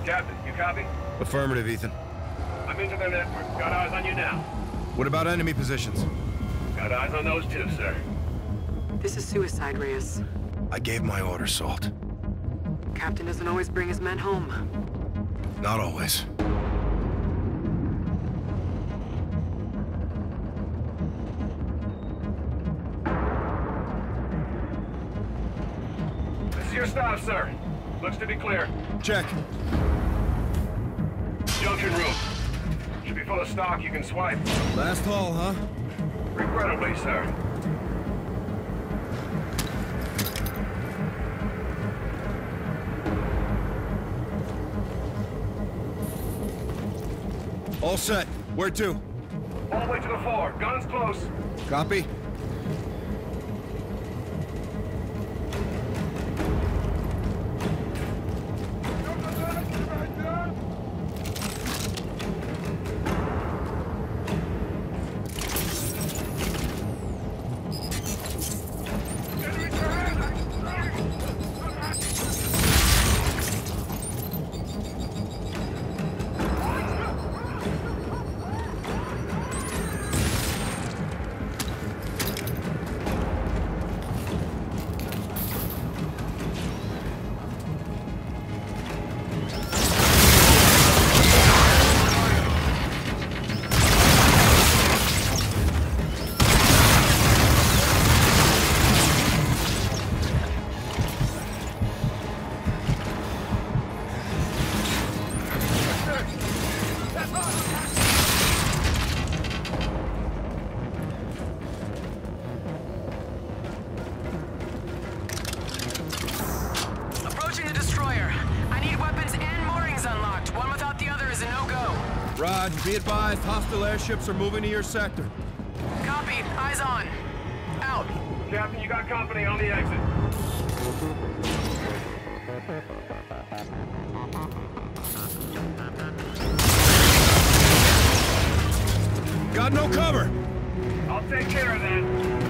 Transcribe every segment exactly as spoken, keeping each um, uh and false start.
Captain, you copy? Affirmative, Ethan. I'm into their network. Got eyes on you now. What about enemy positions? Got eyes on those too, sir. This is suicide, Reyes. I gave my order, Salt. Captain doesn't always bring his men home. Not always. This is your stop, sir. Looks to be clear. Check. Junction room. Should be full of stock you can swipe. Last haul, huh? Regrettably, sir. All set. Where to? All the way to the floor. Guns close. Copy. Rod, be advised, hostile airships are moving to your sector. Copy. Eyes on. Out. Captain, you got company on the exit. Got no cover! I'll take care of that.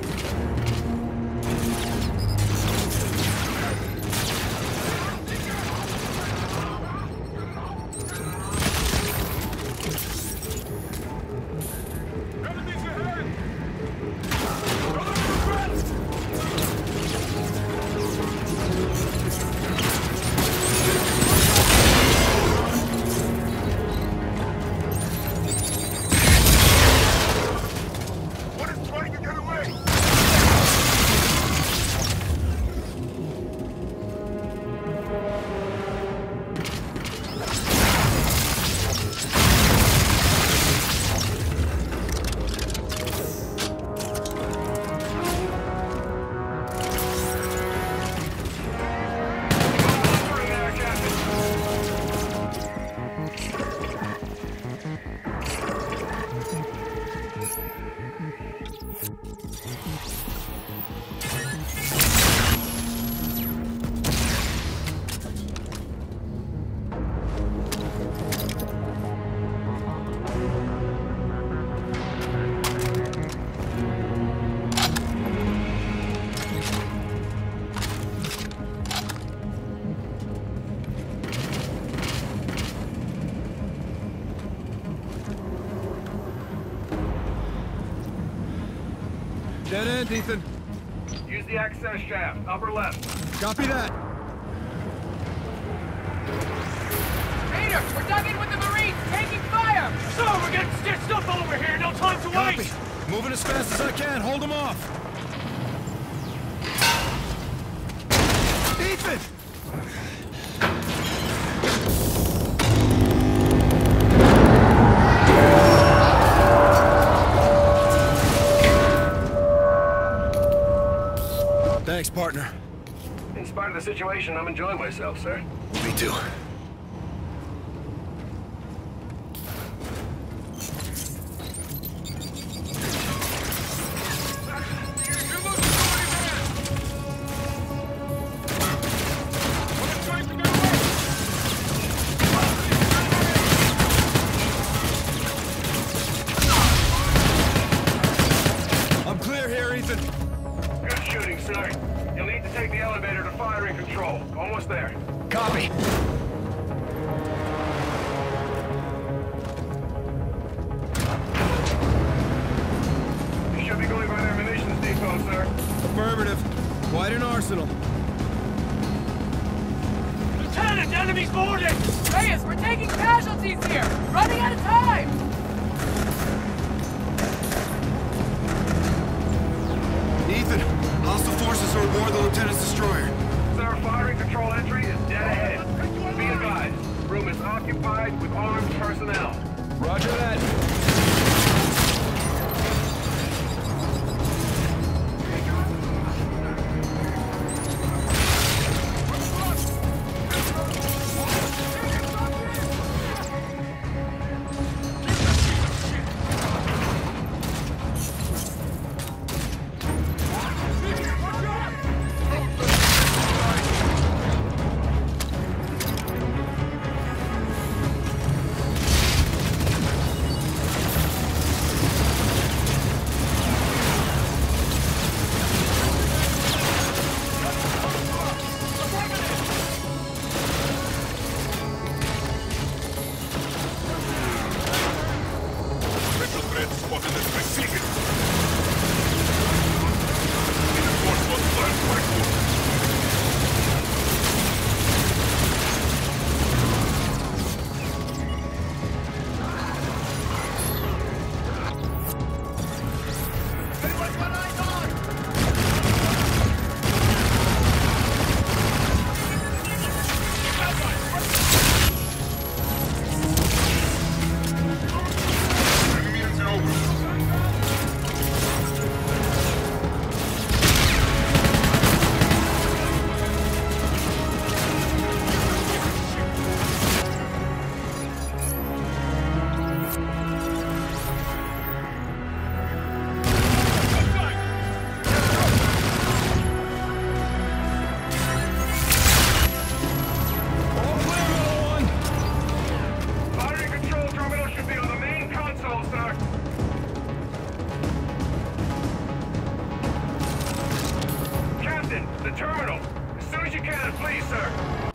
Dead end, Ethan. Use the access shaft, upper left. Copy that. Raiders, we're dug in with the Marines, taking fire! So, we're getting stitched up over here, no time to Copy. waste! Moving as fast as I can, hold them off. Ethan! Thanks, partner. In spite of the situation, I'm enjoying myself, sir. Me too. I'm clear here, Ethan. Good shooting, sir. You'll need to take the elevator to firing control. Almost there. Copy. Affirmative. Quite an arsenal. Lieutenant, enemies boarding! Reyes, we're taking casualties here! Running out of time! Ethan, hostile forces are aboard the Lieutenant's destroyer. Sir, firing control entry is dead ahead. Be advised, room is occupied with armed personnel. Roger that. The terminal! As soon as you can, please, sir!